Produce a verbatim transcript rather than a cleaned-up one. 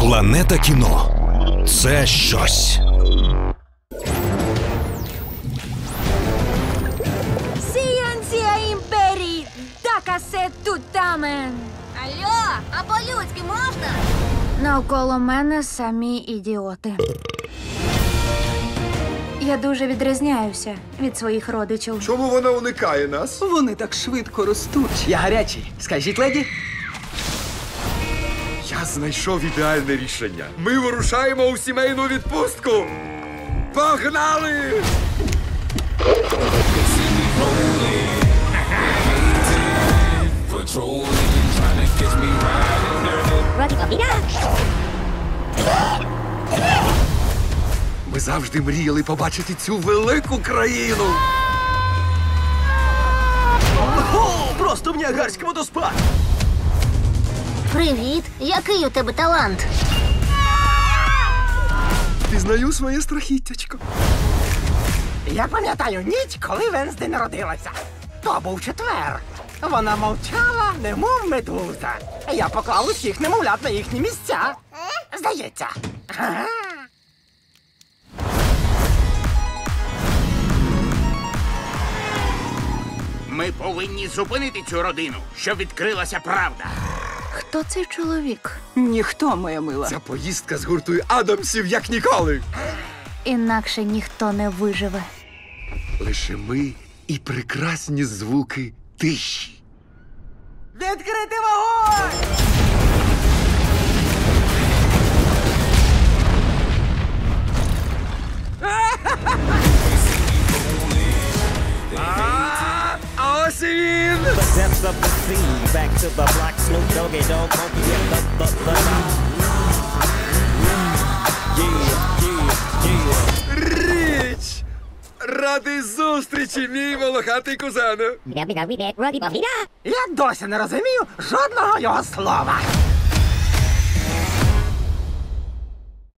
Планета кіно – це щось. Сіянція імперії! Дакасе тутамен! Алло, а по-людськи можна? Навколо мене самі ідіоти. Я дуже відрізняюся від своїх родичів. Чому вона уникає нас? Вони так швидко ростуть. Я гарячий. Скажіть, леді? Я знайшов ідеальне рішення. Ми вирушаємо у сімейну відпустку. Погнали! Ми завжди мріяли побачити цю велику країну. О, просто в Ніагарський водоспад. Привіт, який у тебе талант? Пізнаю своє страхіттячко. Я пам'ятаю ніч, коли Венсди народилася. То був четвер. Вона мовчала, немов медуза. Я поклав усіх немовлят на їхні місця. Здається. Ага. Ми повинні зупинити цю родину, щоб відкрилася правда. Хто цей чоловік? Ніхто, моя мила. Ця поїздка згуртує Адамсів як ніколи. Інакше ніхто не виживе. Лише ми і прекрасні звуки тиші. Відкрити вогонь! А ось і він! Depths of the sea, back to the block, Snoop Doggy Dogg, monkey, yeah, the, the, the, yeah, yeah, yeah. Річ! Радий зустрічі, мій волохатий кузене! Я досі не розумію жодного його слова.